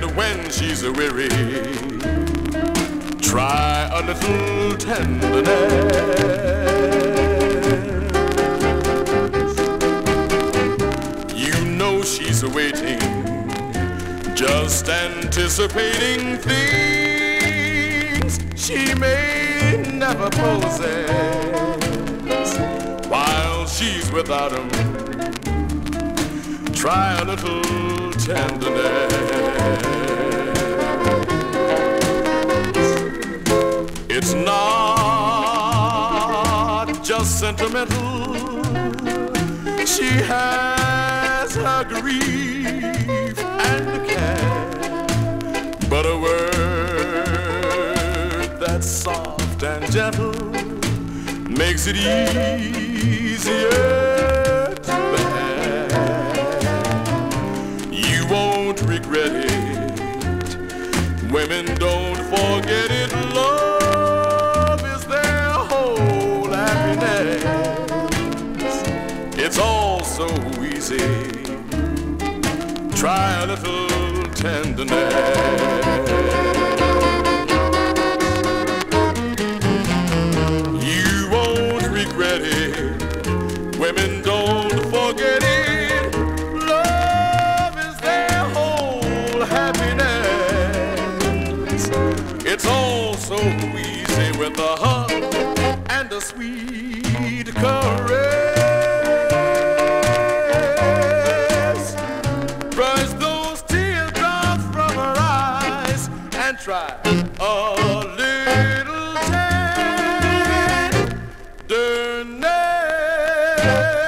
And when she's weary, try a little tenderness. You know she's waiting, just anticipating things she may never possess. While she's without him, try a little tenderness. It's not just sentimental. She has her grief and care, but a word that's soft and gentle makes it easier to bear. You won't regret it. Women don't forget it. Love is their whole happiness. It's all so easy. Try a little tenderness. You won't regret it. Women don't forget it. Love is their whole happiness. It's all so easy with a hug and a sweet caress. Brush those teardrops from her eyes and try a little tenderness.